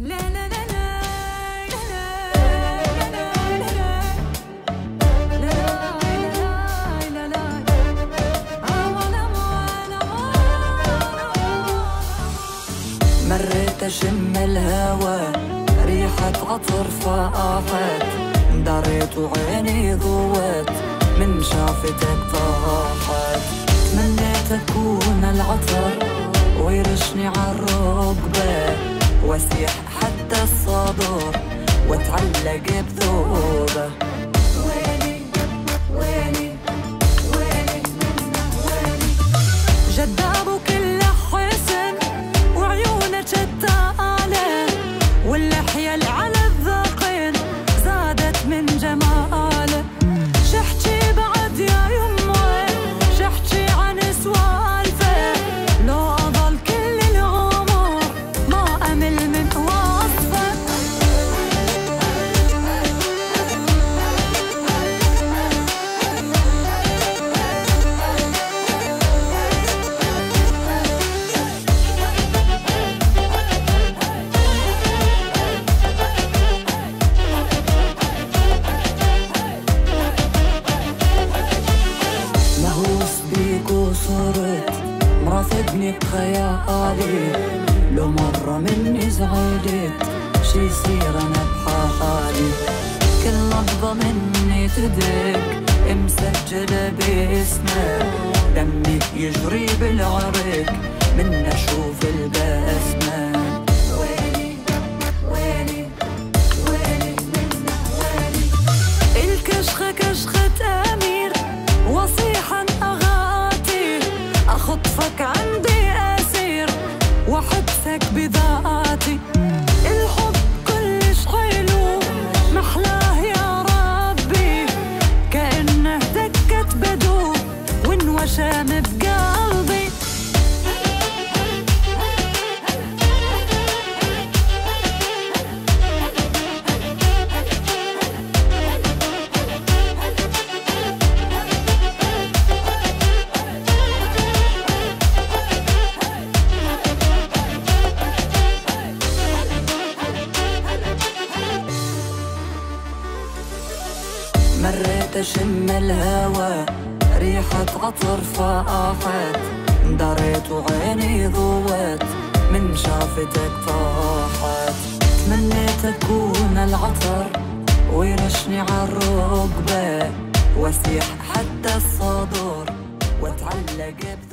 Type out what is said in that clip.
مريت أشم الهوى ريحة عطر فاحت، دريت وعيني ضوت من شافتك طاحت. تمنيت أكون العطر ويرشني عالركبة، واسيح حتى الصدر واتعلق بذوبه. ويلي ويلي ويلي منه ويلي، جذاب وكل حسن وعيونه شتاله، واللحية اللي على الذقن زادت من جماله. شحكي بعد يا يمه، شحكي عن سوالفه، لو أضل كل العمر ما أمل من وصفه. مهووس بيك وصرت مرافقني بخيالي، لو مرة مني زعلت شي يصير أنا بحالي. كل نبضة مني تدق مسجلة باسمك، دمي يجري بالعرق من أشوف البسمة. ويلي ويلي ويلي منه ويلي، الكشخة كشخة أمير وصيحا أغاتي، أخطفك عندي أسير وحبسك بذاتي. الحب كلش حلو محلاه يا ربي، كأنه دكة بدو وانوشم بقلبي. مريت أشم الهوى ريحة عطر فاحت، دريت وعيني ضوت من شافتك طاحت. تمنيت أكون العطر ويرشني عالركبة، واسيح حتى الصدر واتعلق